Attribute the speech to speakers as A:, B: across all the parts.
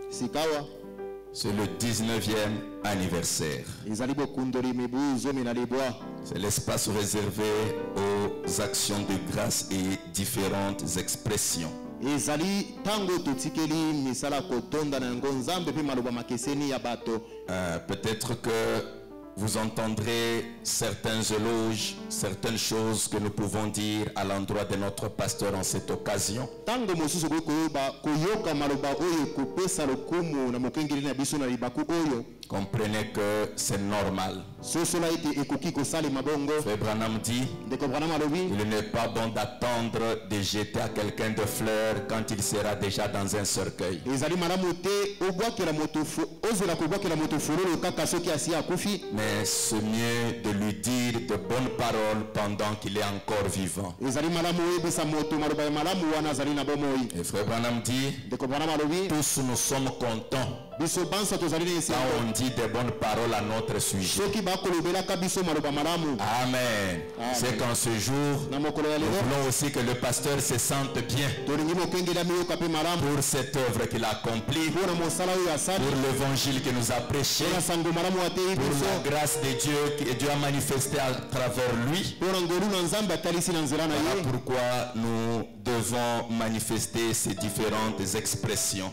A: C'est le 19e anniversaire. C'est l'espace réservé aux actions de grâce et différentes expressions. Peut-être que vous entendrez certains éloges, certaines choses que nous pouvons dire à l'endroit de notre pasteur en cette occasion. Comprenez que c'est normal. Frère Branham dit, il n'est pas bon d'attendre de jeter à quelqu'un de fleurs quand il sera déjà dans un cercueil. Mais c'est mieux de lui dire de bonnes paroles pendant qu'il est encore vivant. Et Frère Branham dit, tous nous sommes contents quand on dit de bonnes paroles à notre sujet. Amen. C'est qu'en ce jour, nous voulons aussi que le pasteur se sente bien pour cette œuvre qu'il a accomplie, pour l'évangile qu'il nous a prêché, pour la grâce de Dieu que Dieu a manifestée à travers lui. Voilà pourquoi nous devons manifester ces différentes expressions.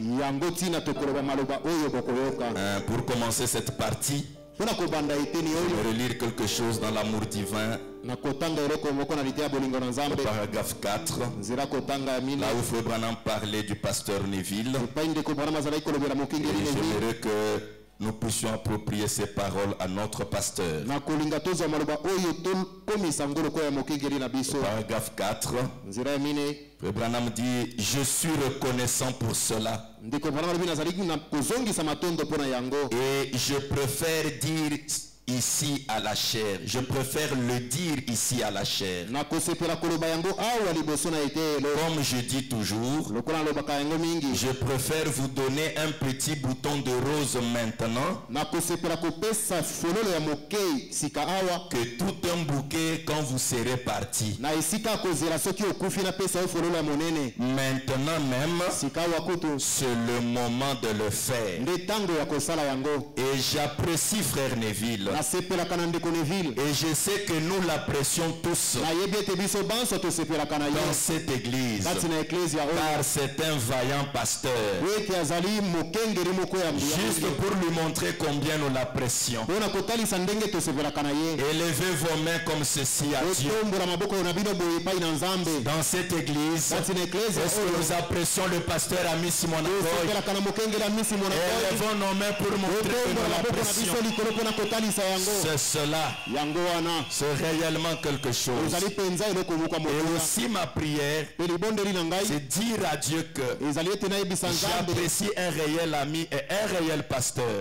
A: Pour commencer cette partie, je vais relire quelque chose dans l'amour divin. Paragraphe 4, là où Frère Branham parlait du pasteur Neville. J'aimerais que nous puissions approprier ces paroles à notre pasteur. Paragraphe 4, Frère Branham dit, je suis reconnaissant pour cela. Et je préfère dire ici à la chair. Je préfère le dire ici à la chair. Comme je dis toujours, je préfère vous donner un petit bouton de rose maintenant que tout un bouquet quand vous serez parti. Maintenant même, c'est le moment de le faire. Et j'apprécie Frère Neville. Et je sais que nous l'apprécions tous dans cette église, car c'est un vaillant pasteur. Juste pour lui montrer combien nous l'apprécions. Élevez vos mains comme ceci à Dieu. Dans cette église, est-ce que nous apprécions le pasteur Ami Simon Akoy? Élevons nos mains pour montrer que nous l'apprécions. C'est cela. C'est réellement quelque chose. Et aussi ma prière, c'est dire à Dieu que j'apprécie un réel ami et un réel pasteur.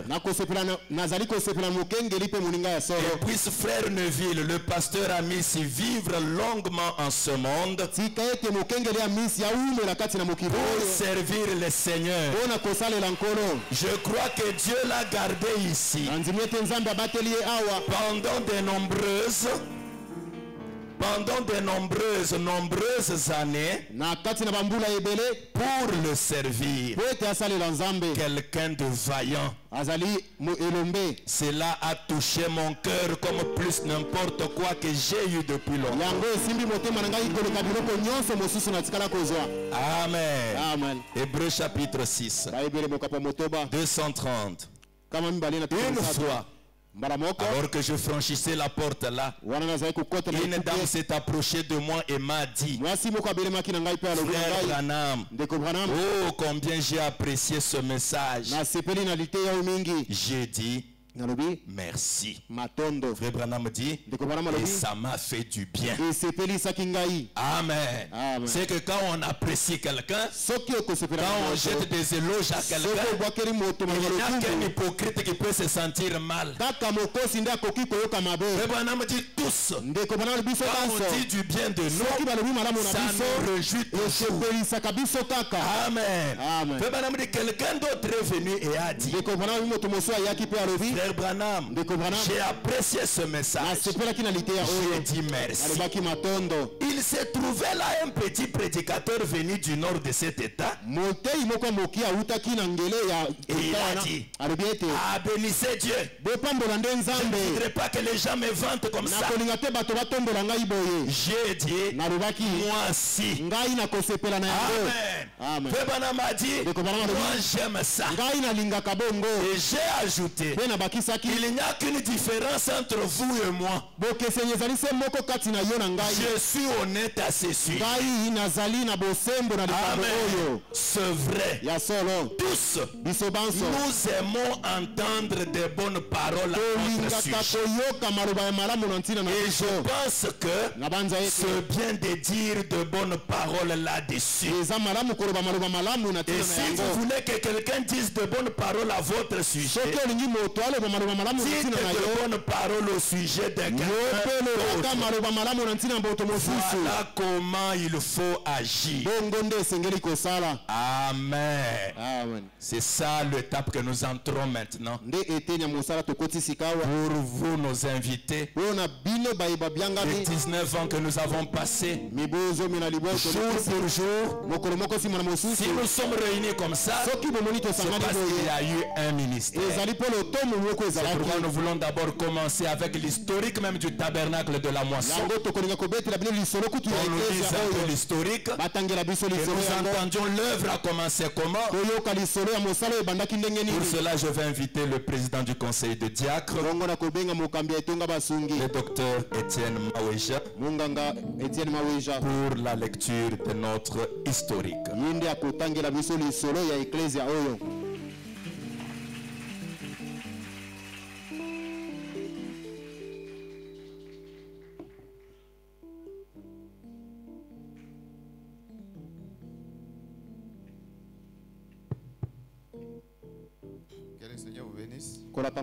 A: Et puisse Frère Neville, le pasteur ami, s'y vivre longuement en ce monde pour servir le Seigneur. Je crois que Dieu l'a gardé ici pendant de nombreuses années pour le servir. Quelqu'un de vaillant. Cela a touché mon cœur comme plus n'importe quoi que j'ai eu depuis longtemps. Amen. Hébreux chapitre 6, 230. Une fois, alors que je franchissais la porte là, une dame s'est approchée de moi et m'a dit, Frère Branham, oh combien j'ai apprécié ce message. J'ai dit, merci. Frère Branham dit, et ça m'a fait du bien. Amen. C'est que quand on apprécie quelqu'un, quand on jette des éloges à quelqu'un, il n'y a qu'un hypocrite qui peut se sentir mal. Frère Branham dit tous, quand on dit du bien de nous, ça nous réjouit toujours. Amen. Frère Branham dit, quelqu'un d'autre est venu et a dit, Frère frère Branham, j'ai apprécié ce message. J'ai dit merci. Il s'est trouvé là un petit prédicateur venu du nord de cet état. Et il a dit, ah, bénissez Dieu. Je ne voudrais pas que les gens me vantent comme ça. J'ai dit, moi aussi. Amen. Frère Branham a dit, moi j'aime ça. Et j'ai ajouté, il n'y a qu'une différence entre vous et moi. Je suis honnête à ce sujet. Amen. C'est vrai. Tous, nous aimons entendre des bonnes paroles à notre sujet. Et je pense que c'est bien de dire de bonnes paroles là-dessus. Et si vous voulez que quelqu'un dise de bonnes paroles à votre sujet, dites de bonnes paroles au sujet de quelqu'un d'autre. Voilà comment il faut agir. Amen. C'est ça l'étape que nous entrons maintenant. Pour vous, nos invités, les 19 ans que nous avons passés, jour pour jour, si nous sommes réunis comme ça, c'est parce qu'il y a eu un ministère. C'est pourquoi nous voulons d'abord commencer avec l'historique même du tabernacle de la moisson. On nous dise un peu l'historique, que nous entendions l'œuvre a commencé comment. Pour cela, je vais inviter le président du conseil de diacres, le docteur Etienne Maweja, pour la lecture de notre historique.
B: Que le Seigneur vous bénisse.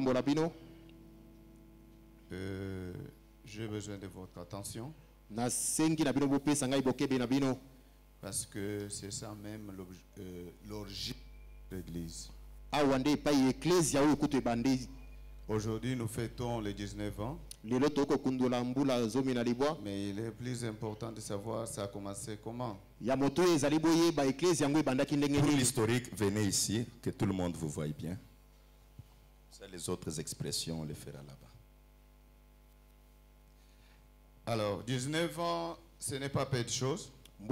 B: J'ai besoin de votre attention. Parce que c'est ça même l'origine de l'église. Aujourd'hui, nous fêtons les 19 ans. Mais il est plus important de savoir ça a commencé comment.
A: Pour l'historique, venez ici, que tout le monde vous voie bien. Ça, les autres expressions, on les fera là-bas.
B: Alors, 19 ans, ce n'est pas peu de choses.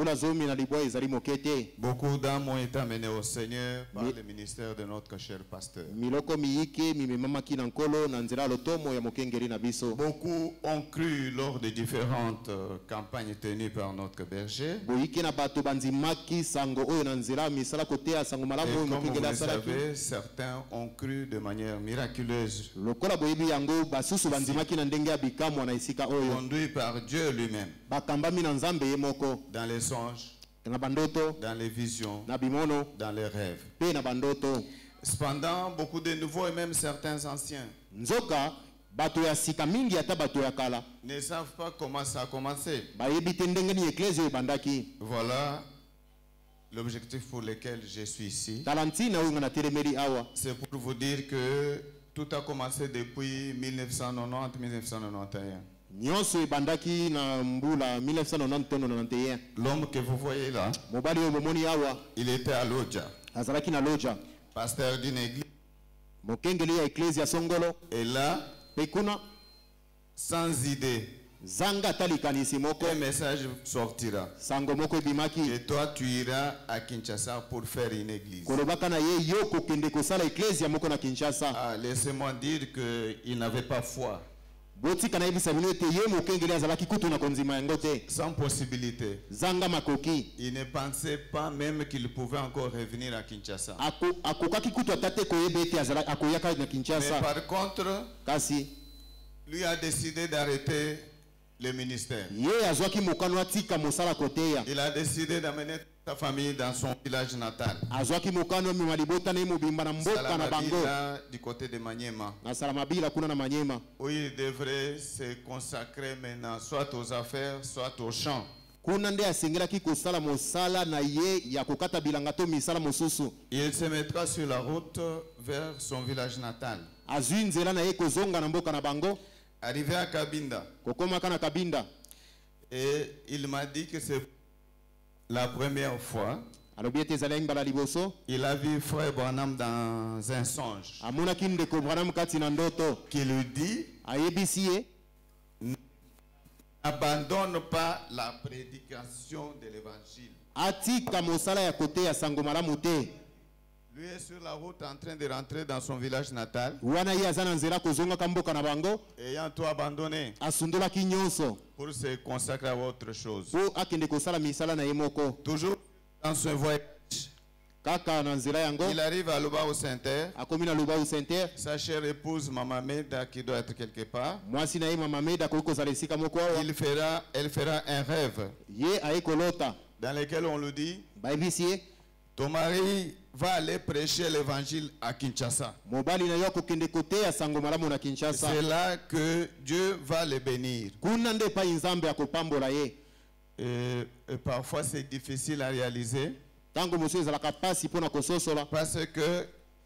B: Beaucoup d'âmes ont été amenées au Seigneur par le ministère de notre cher pasteur. Beaucoup ont cru lors des différentes campagnes tenues par notre berger. Et comme vous le savez, certains ont cru de manière miraculeuse, conduit par Dieu lui-même. Dans les songes, dans les visions, dans les rêves. Cependant, beaucoup de nouveaux et même certains anciens ne savent pas comment ça a commencé. Voilà l'objectif pour lequel je suis ici. C'est pour vous dire que tout a commencé depuis 1990-1991. L'homme que vous voyez là, il était à Lodja, pasteur d'une église. Et là, sans idée, un message sortira. Et toi, tu iras à Kinshasa pour faire une église. Ah, laissez-moi dire qu'il n'avait pas foi. Sans possibilité. Il ne pensait pas même qu'il pouvait encore revenir à Kinshasa. Mais par contre, lui a décidé d'arrêter le ministère. Il a décidé d'amener sa famille dans son village natal. Du côté de Maniema. Où il devrait se consacrer maintenant soit aux affaires, soit aux chants. Il se mettra sur la route vers son village natal. Arrivé à Kabinda. Et il m'a dit que c'est la première fois il a vu Frère Branham dans un songe. Qui lui dit: n'abandonne pas la prédication de l'évangile. Lui est sur la route en train de rentrer dans son village natal. Ayant tout abandonné pour se consacrer à autre chose. Toujours dans ce voyage, il arrive à Luba au Saint-Terre. Sa chère épouse Mamameda qui doit être quelque part. Elle fera un rêve dans lequel on lui dit: ton mari va aller prêcher l'évangile à Kinshasa. C'est là que Dieu va le bénir. Et parfois c'est difficile à réaliser. Parce que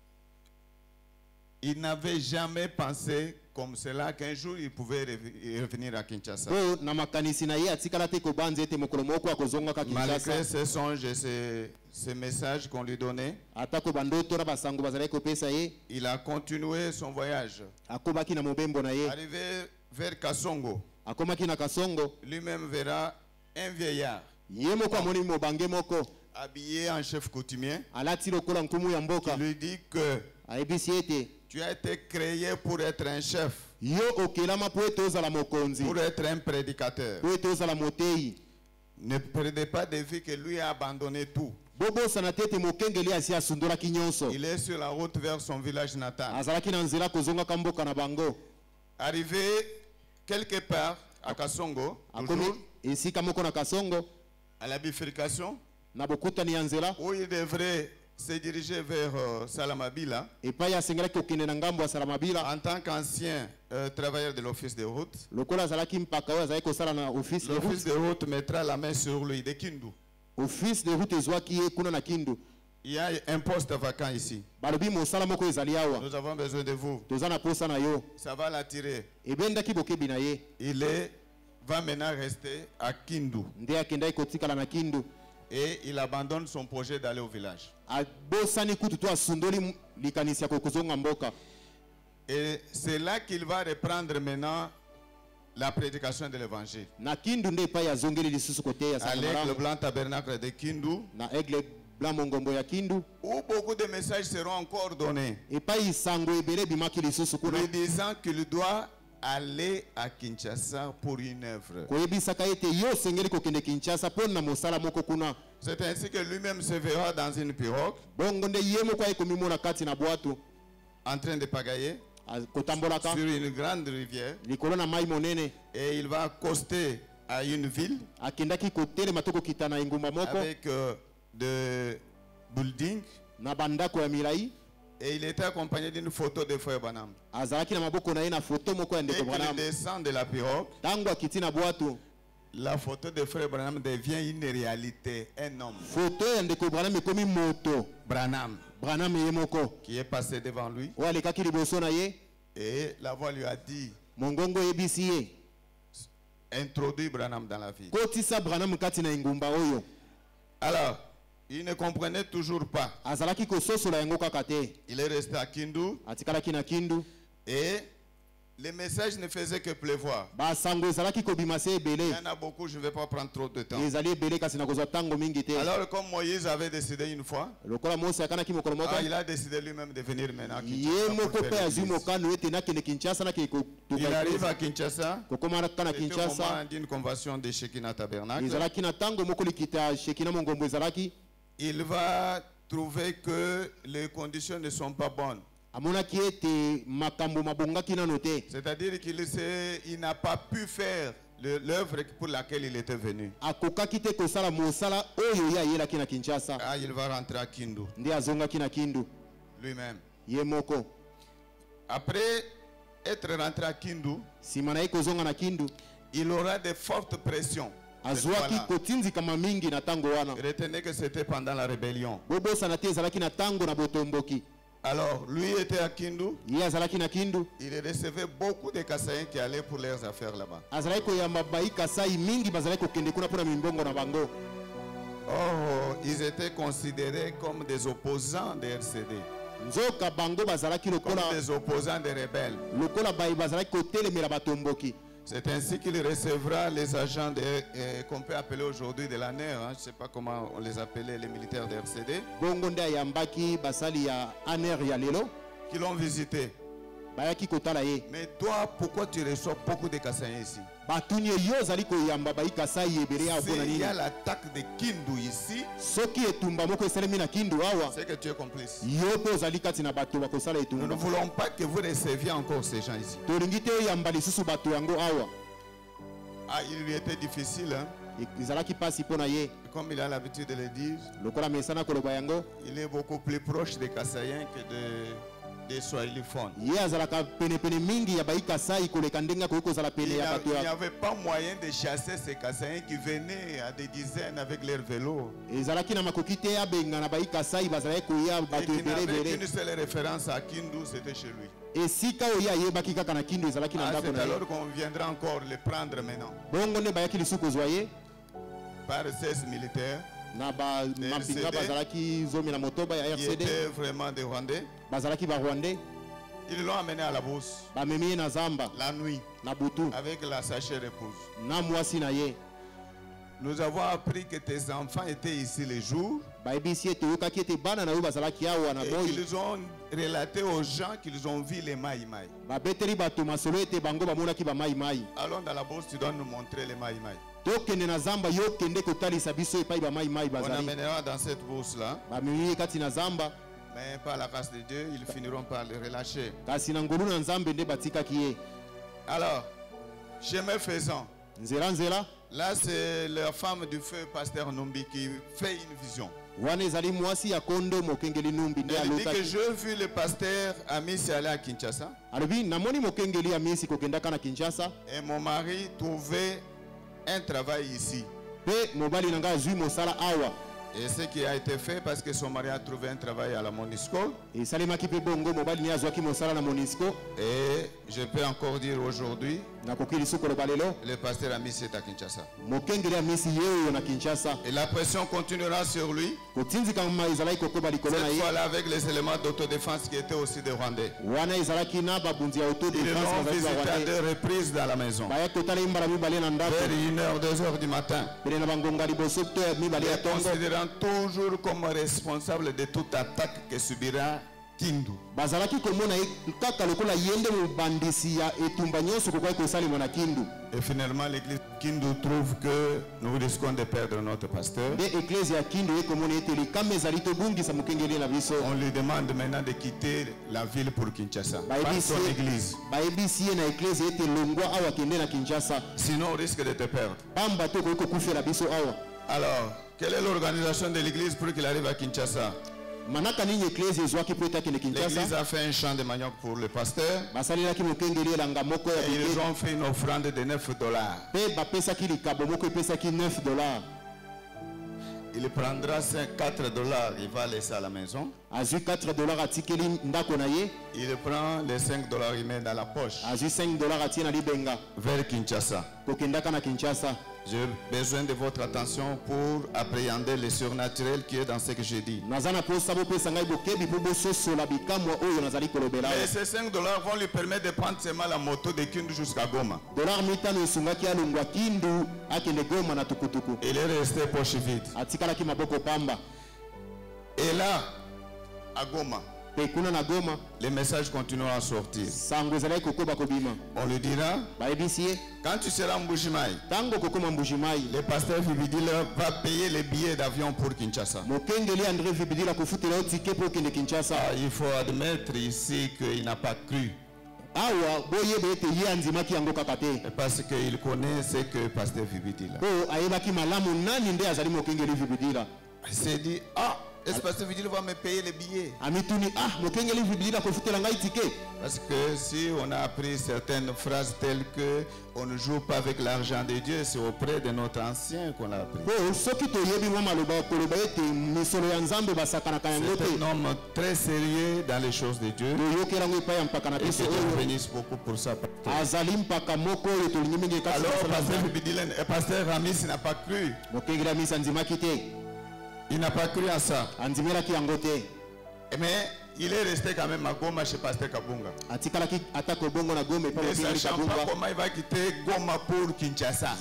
B: il n'avait jamais pensé comme cela qu'un jour il pouvait revenir à Kinshasa. Malgré ces songes et ces messages qu'on lui donnait, il a continué son voyage. Arrivé vers Kasongo, lui-même verra un vieillard habillé en chef coutumier qui lui dit que tu as été créé pour être un chef, pour être un prédicateur. Ne perdez pas de vue que lui a abandonné tout. Il est sur la route vers son village natal. Arrivé quelque part à Kasongo, à la bifurcation, où il devrait se diriger vers Salamabila, en tant qu'ancien travailleur de l'office de route. L'office de route mettra la main sur lui de Kindu. Il y a un poste vacant ici. Nous avons besoin de vous. Ça va l'attirer. Il va maintenant rester à Kindu. Et il abandonne son projet d'aller au village. Et c'est là qu'il va reprendre maintenant la prédication de l'évangile. Avec le blanc tabernacle de Kindu, où beaucoup de messages seront encore donnés, lui disant qu'il doit aller à Kinshasa pour une œuvre. C'est ainsi que lui-même se verra dans une pirogue, en train de pagayer sur une grande rivière, et il va accoster à une ville avec de buildings, et il était accompagné d'une photo de Frère Branham. Et il descend de la pirogue. La photo de Frère Branham devient une réalité, un homme. Branham, qui est passé devant lui. Et la voix lui a dit: introduis Branham dans la vie. Alors, il ne comprenait toujours pas. Il est resté à Kindu. Et les messages ne faisaient que pleuvoir. Il y en a beaucoup, je ne vais pas prendre trop de temps. Alors, comme Moïse avait décidé une fois, il a décidé lui-même de venir maintenant à Kinshasa. Il arrive à Kinshasa. C'était au moment d'une convention de Shekinah Tabernacle. Il va trouver que les conditions ne sont pas bonnes. C'est-à-dire qu'il n'a pas pu faire l'œuvre pour laquelle il était venu. Il va rentrer à Kindu lui-même. Après être rentré à Kindu, il aura de fortes pressions.
A: azwaki kotinzika mamingi na tango wana.
B: Retenez que c'était pendant la rébellion.
A: Bobo sanate ezalaki na tango na botomboki.
B: Alors, lui était à Kindu.
A: Il
B: recevait beaucoup de Kassaïens qui allaient pour leurs affaires là-bas. Oh, ils étaient considérés comme des opposants des RCD. Comme des opposants des rebelles. C'est ainsi qu'il recevra les agents qu'on peut appeler aujourd'hui de la NER. Je ne sais pas comment on les appelait, les militaires de RCD. Qui l'ont visité. Mais toi, pourquoi tu reçois beaucoup de Kassaïens ici? S'il y a l'attaque de Kindu ici, c'est que tu es complice. Nous ne voulons pas que vous receviez encore ces gens ici. Ah, il lui était difficile, hein? Comme il a l'habitude de le dire, il est beaucoup plus proche des Kassaïens que des Swahiliphones. Il n'y avait pas moyen de chasser ces Kassaïens qui venaient à des dizaines avec leurs vélos. Et qui n'avaient qu'une seule référence à Kindu, c'était chez lui. C'est alors qu'on viendra encore les prendre maintenant. Par 16 militaires. Qui étaient vraiment des Rwandais. Ils l'ont amené à la bourse la nuit avec la sachet épouse. Nous avons appris que tes enfants étaient ici les jours et qu'ils ont relaté aux gens qu'ils ont vu les maïmaï. Allons dans la bourse, tu dois nous montrer les maïmaï. On amènera dans cette bourse-là. Mais par la grâce de Dieu, ils finiront par les relâcher. Alors, chemin faisant, là c'est la femme du feu, pasteur Numbi, qui fait une vision. Elle dit que je vu le pasteur Amisi aller à Kinshasa. Et mon mari trouvait un travail ici. Et ce qui a été fait parce que son mari a trouvé un travail à la Monisco. Et je peux encore dire aujourd'hui, le pasteur Amisi est à Kinshasa. Et la pression continuera sur lui. Cette fois-là avec les éléments d'autodéfense qui étaient aussi des Rwandais. Ils l'ont visité à 2 reprises dans la maison. Vers 1h, 2h du matin. Et considérant toujours comme responsable de toute attaque que subira Kindu. Et finalement, l'église Kindu trouve que nous risquons de perdre notre pasteur. On lui demande maintenant de quitter la ville pour Kinshasa. Pas son église. Sinon, on risque de te perdre. Alors, quelle est l'organisation de l'église pour qu'il arrive à Kinshasa? L'église a fait un champ de manioc pour le pasteur. Et ils ont fait une offrande de $9. Il prendra $4, il va laisser à la maison. Il prend les $5, il met dans la poche. Vers Kinshasa. J'ai besoin de votre attention pour appréhender le surnaturel qui est dans ce que j'ai dit. Mais ces $5 vont lui permettre de prendre seulement la moto de Kindu jusqu'à Goma. Il est resté poche vide. Et là, à Goma, les messages continueront à sortir. On lui dira, quand tu seras à Mbujimaï, le pasteur Vibidila va payer les billets d'avion pour Kinshasa. Il faut admettre ici qu'il n'a pas cru. Parce qu'il connaît ce que pasteur Vibidila. Il s'est dit, ah, Est-ce que Pasteur Vigile va me payer les billets? Parce que si on a appris certaines phrases telles que on ne joue pas avec l'argent de Dieu, c'est auprès de notre ancien qu'on l'a appris. C'est un homme très sérieux dans les choses de Dieu. Et que Dieu bénisse beaucoup pour ça. Alors, Pasteur Ramis n'a pas cru. Il n'a pas cru à ça. Mais il est resté quand même à Goma chez Pasteur Kabunga. Ne sachant pas comment il va quitter Goma pour Kinshasa.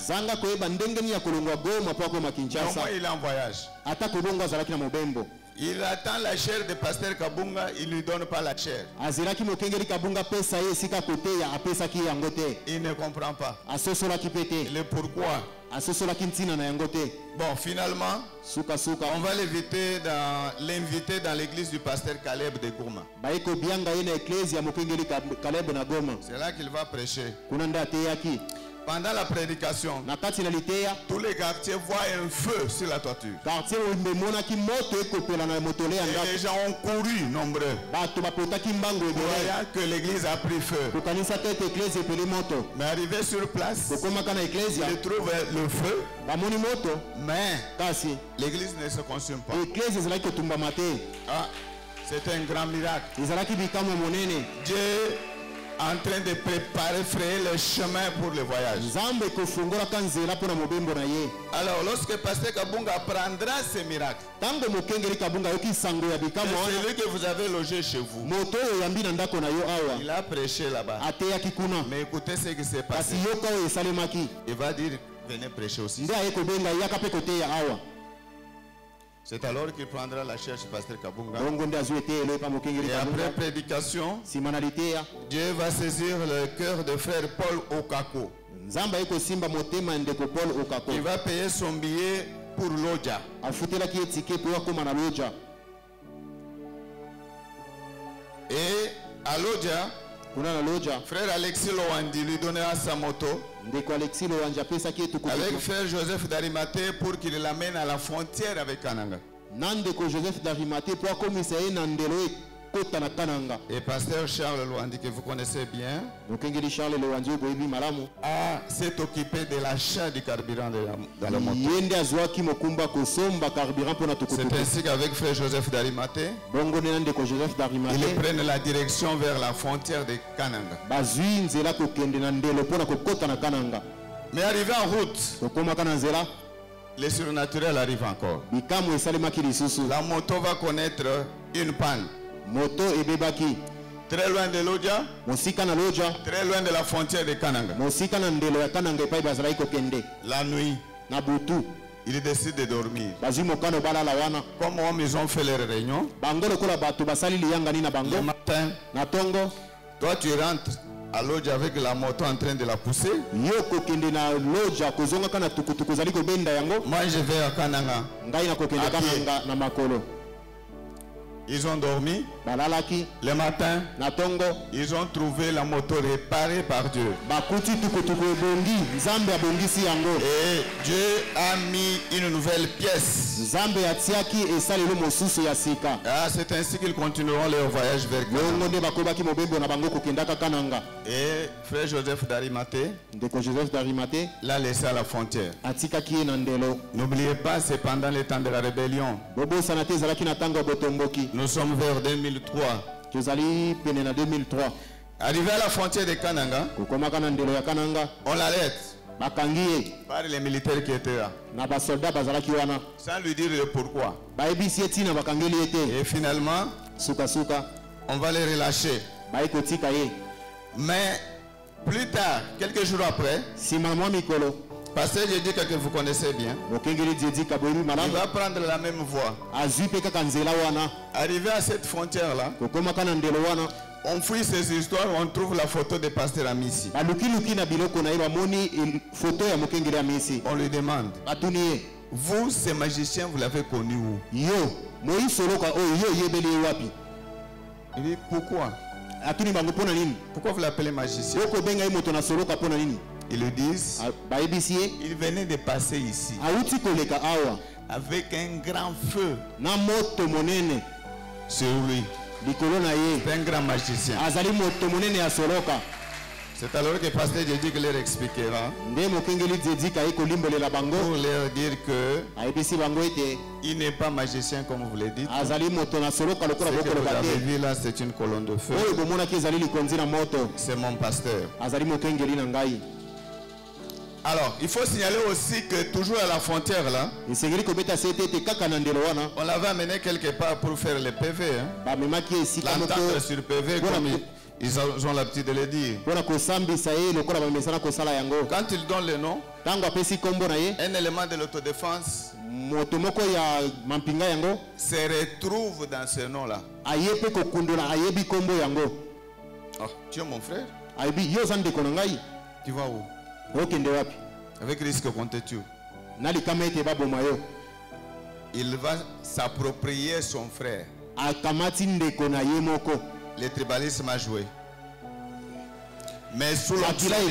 B: Comment il est en voyage. Il attend la chair de Pasteur Kabunga, il ne lui donne pas la chair. Il ne comprend pas. Le pourquoi. Bon, finalement, on va l'inviter dans l'église du pasteur Caleb de Goma. C'est là qu'il va prêcher. Pendant la prédication, tous les quartiers voient un feu sur la toiture. Et les gens ont couru nombreux, voyant que l'église a pris feu. Mais arrivé sur place, ils trouvent le feu, mais l'église ne se consume pas. Ah, c'est un grand miracle. Dieu en train de frayer le chemin pour le voyage. Alors, lorsque Pasteur Kabunga apprendra ces miracles, c'est celui que vous avez logé chez vous. Il a prêché là-bas. Mais écoutez ce qui s'est passé. Il va dire, venez prêcher aussi. C'est alors qu'il prendra la chair chez Pasteur Kabunga. Et après prédication, Dieu va saisir le cœur de frère Paul Okako. Il va payer son billet pour Lodja. Et à Lodja, frère Alexis Lowandi lui donnera sa moto avec frère Joseph d'Arimathée pour qu'il l'amène à la frontière avec Kananga. Et pasteur Charles Lowandi, que vous connaissez bien, s'est occupé de l'achat du carburant dans la moto. C'est ainsi qu'avec frère Joseph d'Arimathée, ils prennent la direction vers la frontière de Kananga. Mais arrivé en route, le surnaturel arrive encore. La moto va connaître une panne. Très loin de Lodja, très loin de la frontière de Kananga. La nuit, il décide de dormir. Comme ils ont fait leur réunion, le matin, toi tu rentres à Lodja avec la moto en train de la pousser. Moi je vais à Kananga. Ils ont dormi. Le matin, ils ont trouvé la moto réparée par Dieu. Et Dieu a mis une nouvelle pièce. Ah, c'est ainsi qu'ils continueront leur voyage vers Kananga. Et frère Joseph d'Arimathée l'a laissé à la frontière. N'oubliez pas, c'est pendant les temps de la rébellion. Nous sommes vers 2003. Arrivé à la frontière de Kananga, on l'arrête par les militaires qui étaient là, sans lui dire le pourquoi. Et finalement, on va les relâcher. Mais plus tard, quelques jours après, Pasteur Jésus que vous connaissez bien, il va prendre la même voie. Arrivé à cette frontière-là, on fouille ces histoires, on trouve la photo de Pasteur Amissi. On lui demande, vous, ces magiciens, vous l'avez connu où? Il dit, pourquoi? Pourquoi vous l'appelez magicien? Ils le disent, il venait de passer ici. avec un grand feu sur lui. C'est un grand magicien. C'est alors que le pasteur Jésus leur expliquera pour leur dire que il n'est pas magicien comme vous le dites. Ce que vous avez vu là, c'est une colonne de feu. C'est mon pasteur. Alors, il faut signaler aussi que toujours à la frontière là, on l'avait amené quelque part pour faire les PV. Hein. L'entendre sur PV comme ils ont l'habitude de le dire. Quand ils donnent le nom, un élément de l'autodéfense se retrouve dans ce nom-là. Oh, tu es mon frère? Tu vas où? Avec risque contre tu. Il va s'approprier son frère. Le tribalisme a joué. Mais sous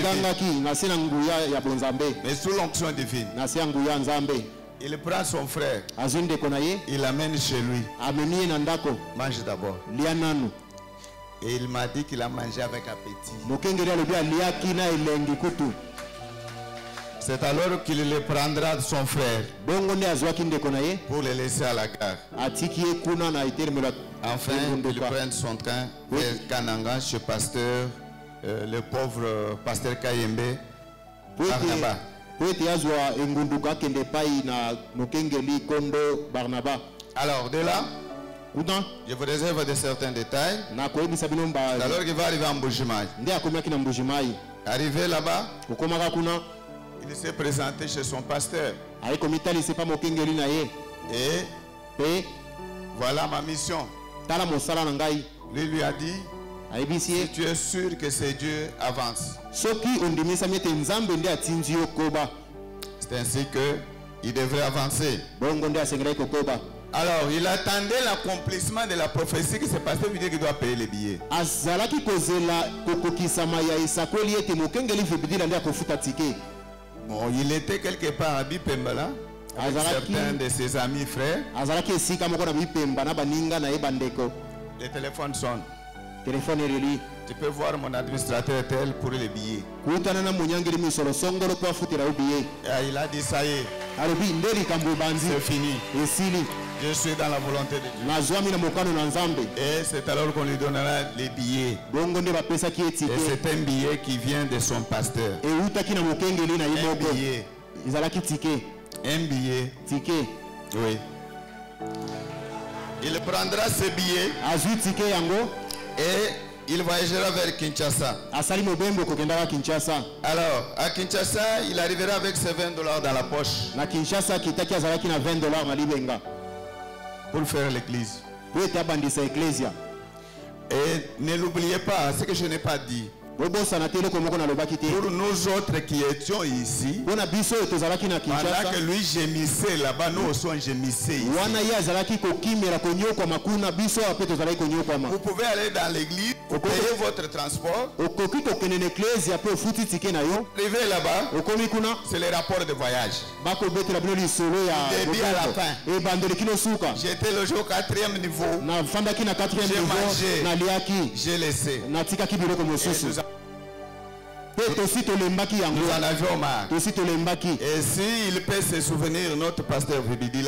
B: l'onction divine, il prend son frère, il l'amène chez lui. Mange d'abord. Et il m'a dit qu'il a mangé avec appétit. C'est alors qu'il le prendra de son frère pour le laisser à la gare. Enfin, il prend son train vers Kananga chez pasteur, le pauvre pasteur Kayembe, Barnaba. Alors, de là, je vous réserve de certains détails. Alors qu'il va arriver à Mbujimaï. Arrivé là-bas, il s'est présenté chez son pasteur. Et voilà ma mission. Lui a dit, si tu es sûr que c'est Dieu, avance. C'est ainsi qu'il devrait avancer. Alors, il attendait l'accomplissement de la prophétie que ce pasteur lui dit qu'il doit payer les billets. Bon, il était quelque part à Bipembala avec certains de ses amis frères. Le téléphone sonne. Tu peux voir mon administrateur tel pour les billets. Et il a dit ça y est. C'est fini. Je suis dans la volonté de Dieu. Et c'est alors qu'on lui donnera les billets. Et c'est un billet qui vient de son pasteur. Un billet. Oui. Il prendra ce billet et il voyagera vers Kinshasa. Alors, à Kinshasa, il arrivera avec ses $20 dans la poche pour faire l'église. Et ne l'oubliez pas, ce que je n'ai pas dit. Pour nous autres qui étions ici, pendant que lui gémissait là-bas, nous aussi on gémissait ici. Vous pouvez aller dans l'église, payer votre transport. Arrivez là-bas, c'est le rapport de voyage. Début à la fin. J'étais logé au 4e niveau. J'ai mangé, j'ai laissé. Nous en avions marre. Et s'il peut se souvenir, notre pasteur Vibidila,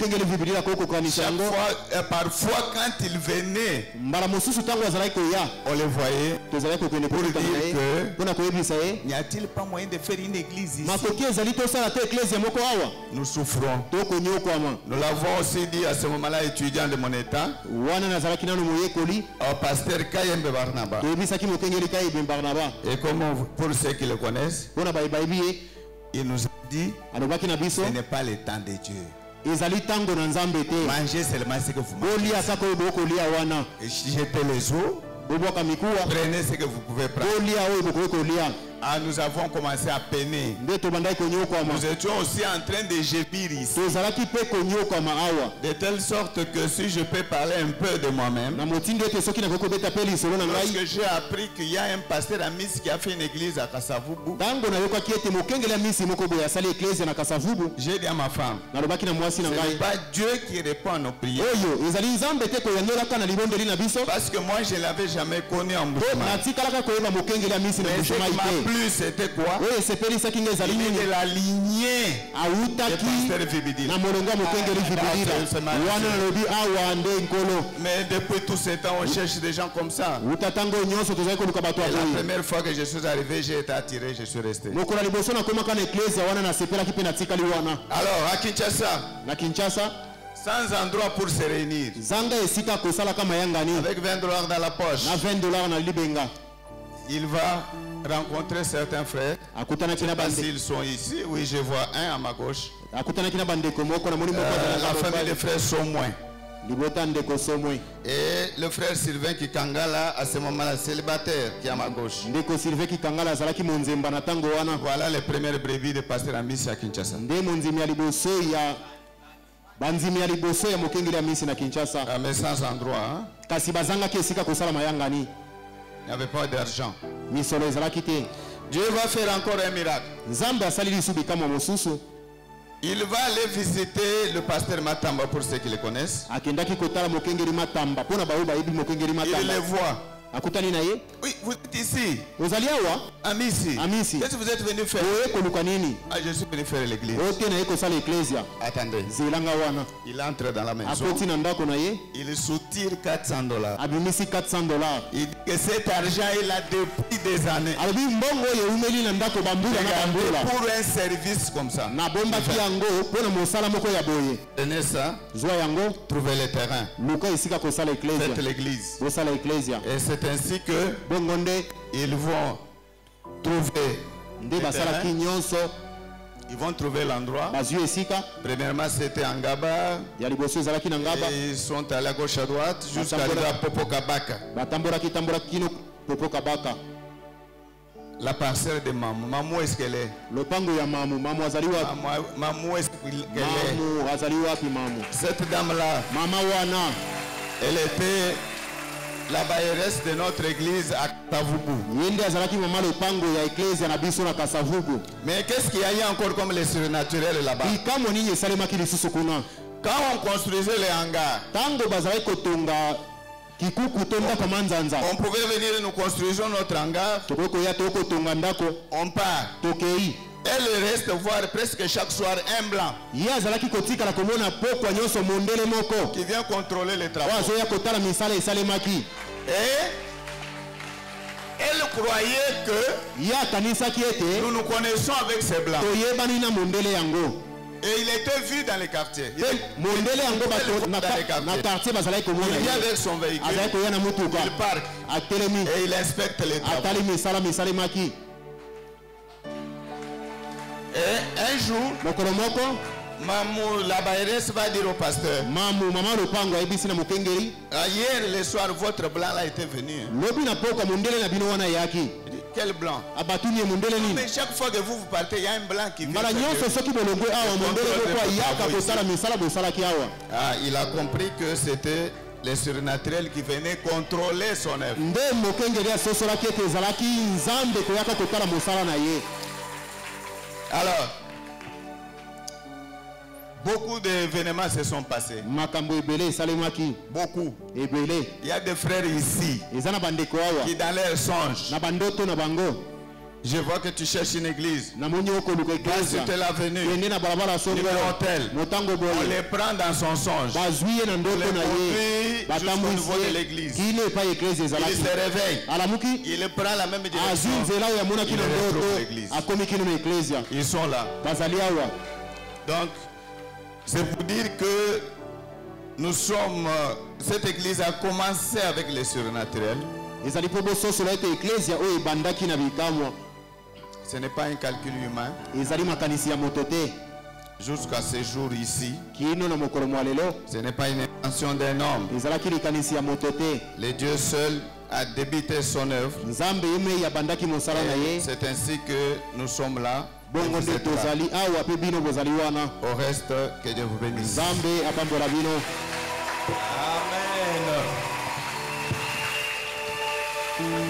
B: parfois quand il venait, on le voyait pour dire que n'y a-t-il pas moyen de faire une église ici? Nous souffrons. Nous l'avons aussi dit à ce moment-là, étudiant de mon état, au pasteur Kayembe Barnaba. Et comment pour ceux qui le connaissent, il nous a dit, ce n'est pas le temps de Dieu. Mangez seulement ce que vous mangez. Jetez les eaux. Prenez ce que vous pouvez prendre. nous avons commencé à peiner. Nous étions aussi en train de gémir ici. De telle sorte que si je peux parler un peu de moi-même, lorsque j'ai appris qu'il y a un pasteur Amis qui a fait une église à Kasavubu, j'ai dit à ma femme, ce n'est pas Dieu qui répond à nos prières. Parce que moi je ne l'avais jamais connu en Bouchema. Mais ce qui m'a plu c'était quoi? Il est de la lignée de pasteur Vibidila. Mais depuis tout ce temps on cherche des gens comme ça. Et la première fois que je suis arrivé, j'ai été attiré, je suis resté. Alors à Kinshasa, sans endroit pour se réunir, avec $20 dans la poche, il va rencontrer certains frères. S'ils sont ici, oui, je vois un à ma gauche. La famille des frères sont moins. Et le frère Sylvain Kikangala, à ce moment-là, célibataire, qui est à ma gauche. Voilà les premières brebis de pasteur Amis à Kinshasa. Mais sans endroit. Hein? Il n'y avait pas d'argent. Dieu va faire encore un miracle. Il va aller visiter le pasteur Matamba pour ceux qui le connaissent. Il le voit. Oui, vous êtes ici. Ici. Qu'est-ce que vous êtes venu faire? Je suis venu faire l'église. Attendez. Il entre dans la maison. Il soutire $400. Il dit que cet argent il a depuis des années. Pour un service comme ça. Tenez ça. Trouvez le terrain. Faites l'église. Et c'est ainsi que ils vont trouver le terrain. Ils vont trouver l'endroit. Premièrement, c'était en Gaba. Ils sont allés à gauche à droite jusqu'à arriver à Popokabaka. La parcelle de Mamou. Mamou, est-ce qu'elle est? Mamou, est-ce qu'elle est? Cette dame-là, elle était la bailleresse de notre église à Kasavubu. Mais qu'est-ce qu'il y a eu encore comme les surnaturels là-bas? Quand on construisait les hangars, on pouvait venir et nous construisons notre hangar. On part. Et le reste voir presque chaque soir un blanc qui vient contrôler les travaux. Et elle croyait que nous nous connaissons avec ces blancs. Et il était vu dans les quartiers. Il vient avec son véhicule, il parque et il inspecte les travaux. Et un jour, Mamou, la bailleresse va dire au pasteur, hier le soir, votre blanc là était venu. Quel blanc? Mais chaque fois que vous partez, il y a un blanc qui vient. Il a compris que c'était les surnaturels qui venaient contrôler son œuvre. Alors, beaucoup d'événements se sont passés. Beaucoup. Il y a des frères ici qui dans leurs songes, je vois que tu cherches une église. Passe sur l'avenue, numéro tel. On les prend dans son songe. On les conduit jusqu'au niveau de l'église. Il se réveille. Il prend la même direction. Il retrouve l'église. Ils sont là. Donc, c'est pour dire que nous sommes... cette église a commencé avec les surnaturels. Ce n'est pas un calcul humain. Jusqu'à ce jour ici, ce n'est pas une invention d'un homme. Le Dieu seul a débuté son œuvre. C'est ainsi que nous sommes là. Au reste, que Dieu vous bénisse. Amen.